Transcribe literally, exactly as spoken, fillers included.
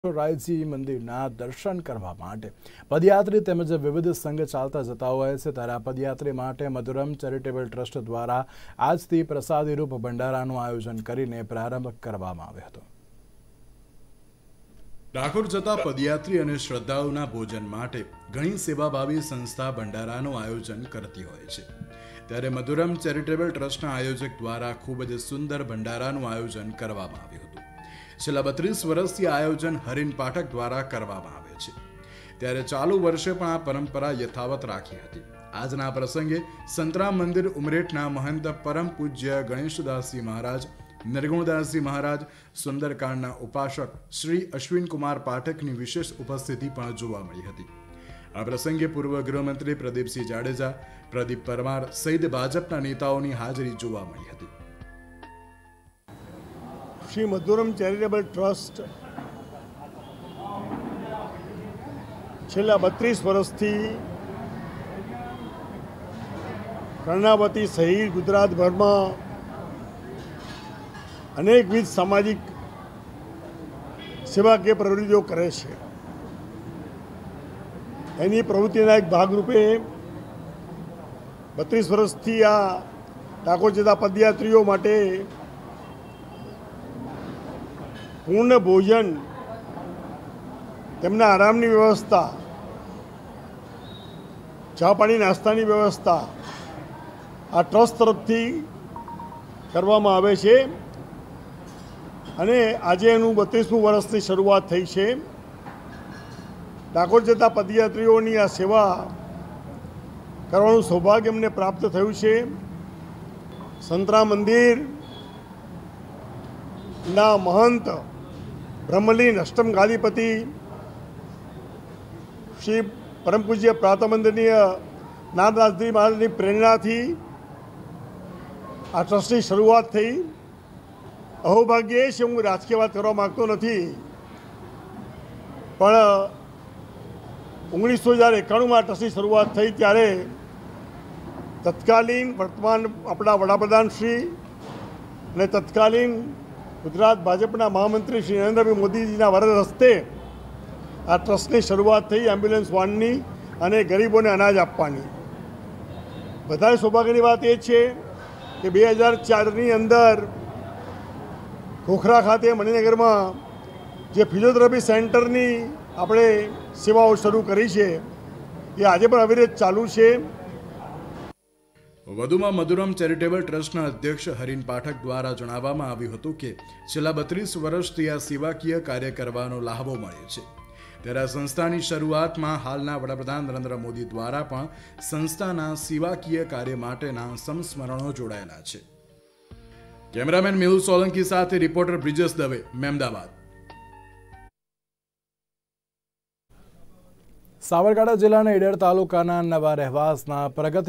રાયજી મંદિરના દર્શન કરવા માટે પદયાત્રી તેમજ વિવિધ સંઘ ચાલતા જતા હોય છે ત્યારે આ પદયાત્રી માટે મધુરમ ચેરિટેબલ ટ્રસ્ટ દ્વારા આજથી પ્રસાદી રૂપ ભંડારાનું આયોજન કરીને પ્રારંભ કરવામાં આવ્યો હતો। ડાકોર જતા પદયાત્રી અને શ્રદ્ધાળુના ભોજન માટે ઘણી સેવાભાવી સંસ્થા ભંડારાનું આયોજન કરતી હોય છે ત્યારે મધુરમ ચેરિટેબલ ટ્રસ્ટના આયોજક દ્વારા ખૂબ જ સુંદર ભંડારાનું આયોજન કરવામાં આવ્યું હતું। છેલ્લા બત્રીસ વર્ષથી આયોજન હરીન પાઠક દ્વારા કરવામાં આવે છે ત્યારે ચાલુ વર્ષે પણ આ પરંપરા યથાવત રાખી હતી। આજના પ્રસંગે સંતરામ મંદિર ઉમરેઠના મહંત પરમ પૂજ્ય ગણેશદાસજી મહારાજ, નિર્ગુણદાસજી મહારાજ, સુંદરકાંડના ઉપાસક શ્રી અશ્વિન કુમાર પાઠકની વિશેષ ઉપસ્થિતિ પણ જોવા મળી હતી। આ પ્રસંગે પૂર્વ ગૃહમંત્રી પ્રદીપસિંહ જાડેજા, પ્રદીપ પરમાર સહિત ભાજપના નેતાઓની હાજરી જોવા મળી હતી। श्री मधुरम चैरिटेबल ट्रस्ट छेल्ला बत्रीस वर्षथी कर्णावती सहित गुजरातभर में अनेकविध सामाजिक सेवाकीय प्रवृत्तिओ करे छे। एनी प्रवृत्तिना एक भागरूपे बत्रीस वर्षथी आ डाकोर जता पदयात्रीओ माटे पूर्ण भोजन, तेमना आरामनी व्यवस्था, चा पानी नास्तानी व्यवस्था आ ट्रस्ट तरफथी करवामां आवे छे अने आजे एनुं बत्रीसमुं वर्षनी शरूआत थई छे। डाकोर जता पदयात्रीओनी आ सेवा करवानुं सौभाग्य अमने प्राप्त थयुं छे। संतराम मंदिर ना महंत ब्रह्मलीन अष्टम गादीपति श्री परम पूज्य प्रातमंदनीय नारदासजी महाराज की प्रेरणा थी आ ट्रस्ट की शुरुआत थी। अहोभाग्य से हूँ राजकीय बात करवा मांगतो नहीं, पण ओगनीस सौ हज़ार एकाणु में ट्रस्ट की शुरुआत थी त्यारे तत्कालीन वर्तमान अपना वडाप्रधान श्री ने तत्कालीन गुजरात भाजपा महामंत्री श्री नरेन्द्र मोदीजीना वरद हस्ते आ ट्रस्ट की शुरुआत थी एम्ब्युलन्स वाननी अने गरीबों ने अनाज आपवानी। बधाए सौभाग्यनी बात ए छे कि बे हज़ार चार नी अंदर खोखरा खाते मणिनगर में जे फिजियोथेरापी सेंटरनी आपणे सेवाओ शरू करी छे ए आजे पण अविरत चालू छे। વધુમાં મધુરમ ચેરિટેબલ ટ્રસ્ટના અધ્યક્ષ હરીન પાઠક દ્વારા જણાવવામાં આવ્યું હતું કે છેલ્લા બત્રીસ વર્ષથી આ સેવાકીય કાર્ય કરવાનો લાહવો મળે છે ત્યારે આ સંસ્થાની શરૂઆતમાં હાલના વડાપ્રધાન નરેન્દ્ર મોદી દ્વારા પણ સંસ્થાના સેવાકીય કાર્ય માટેના સંસ્મરણો જોડાયેલા છે। કેમેરામેન મેહુલ સોલંકી સાથે રિપોર્ટર બ્રિજેશ દવે, મહેમદાવાદ। સાબરકાંઠા જિલ્લાના ઈડર તાલુકાના નવા રહેવાસના પ્રગતિ